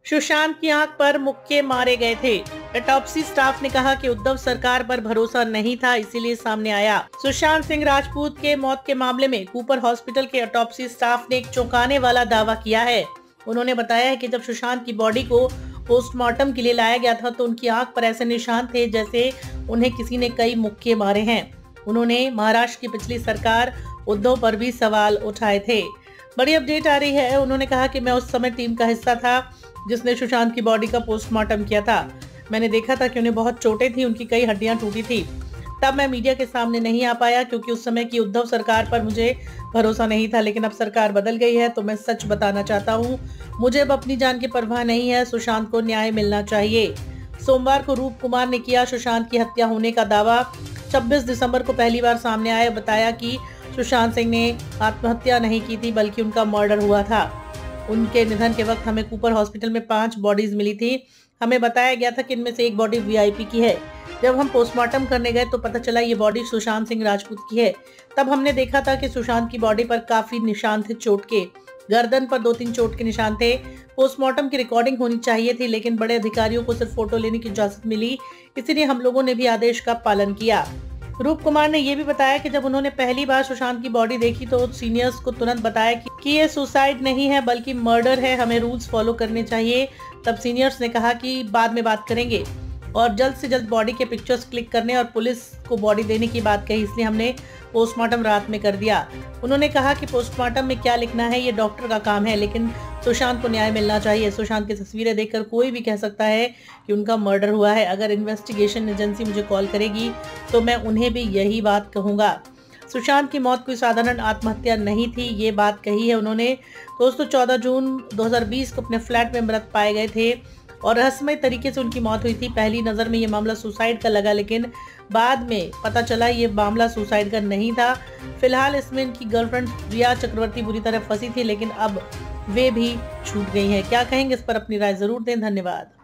सुशांत की आंख पर मुक्के मारे गए थे। ऑटोप्सी स्टाफ ने कहा कि उद्धव सरकार पर भरोसा नहीं था, इसीलिए सामने आया। सुशांत सिंह राजपूत के मौत के मामले में कूपर हॉस्पिटल के ऑटोप्सी स्टाफ ने एक चौंकाने वाला दावा किया है। उन्होंने बताया है कि जब सुशांत की बॉडी को पोस्टमार्टम के लिए लाया गया था तो उनकी आंख पर ऐसे निशान थे जैसे उन्हें किसी ने कई मुक्के मारे हैं। उन्होंने महाराष्ट्र की पिछली सरकार उद्धव पर भी सवाल उठाए थे। बड़ी अपडेट आ रही है। उन्होंने कहा कि मैं उस समय टीम का हिस्सा था जिसने सुशांत की बॉडी का पोस्टमार्टम किया था। मैंने देखा था कि उन्हें बहुत चोटें थी, उनकी कई हड्डियां टूटी थी। तब मैं मीडिया के सामने नहीं आ पाया क्योंकि उस समय की उद्धव सरकार पर मुझे भरोसा नहीं था, लेकिन अब सरकार बदल गई है तो मैं सच बताना चाहता हूँ। मुझे अब अपनी जान की परवाह नहीं है। सुशांत को न्याय मिलना चाहिए। सोमवार को रूप कुमार ने किया सुशांत की हत्या होने का दावा। 26 दिसंबर को पहली बार सामने आया, बताया कि सुशांत सिंह ने आत्महत्या नहीं की थी बल्कि उनका मर्डर हुआ था। उनके निधन के वक्त हमें कूपर हॉस्पिटल में 5 बॉडीज मिली थी। हमें बताया गया था कि इनमें से एक बॉडी वीआईपी की है। जब हम पोस्टमार्टम करने गए तो पता चला ये बॉडी सुशांत सिंह राजपूत की है। तब हमने देखा था कि सुशांत की बॉडी पर काफी निशान थे चोट के। गर्दन पर 2-3 चोट के निशान थे। पोस्टमार्टम की रिकॉर्डिंग होनी चाहिए थी, लेकिन बड़े अधिकारियों को सिर्फ फोटो लेने की इजाजत मिली, इसीलिए हम लोगों ने भी आदेश का पालन किया। रूप कुमार ने यह भी बताया कि जब उन्होंने पहली बार सुशांत की बॉडी देखी तो सीनियर्स को तुरंत बताया कि ये सुसाइड नहीं है बल्कि मर्डर है, हमें रूल्स फॉलो करने चाहिए। तब सीनियर्स ने कहा कि बाद में बात करेंगे और जल्द से जल्द बॉडी के पिक्चर्स क्लिक करने और पुलिस को बॉडी देने की बात कही, इसलिए हमने पोस्टमार्टम रात में कर दिया। उन्होंने कहा कि पोस्टमार्टम में क्या लिखना है ये डॉक्टर का काम है, लेकिन सुशांत को न्याय मिलना चाहिए। सुशांत की तस्वीरें देखकर कोई भी कह सकता है कि उनका मर्डर हुआ है। अगर इन्वेस्टिगेशन एजेंसी मुझे कॉल करेगी तो मैं उन्हें भी यही बात कहूंगा। सुशांत की मौत कोई साधारण आत्महत्या नहीं थी, ये बात कही है उन्होंने। दोस्तों 14 जून 2020 को अपने फ्लैट में मृत पाए गए थे और रहस्यमय तरीके से उनकी मौत हुई थी। पहली नजर में ये मामला सुसाइड का लगा, लेकिन बाद में पता चला ये मामला सुसाइड का नहीं था। फिलहाल इसमें इनकी गर्लफ्रेंड रिया चक्रवर्ती बुरी तरह फंसी थी, लेकिन अब वे भी छूट गई हैं। क्या कहेंगे इस पर अपनी राय जरूर दें। धन्यवाद।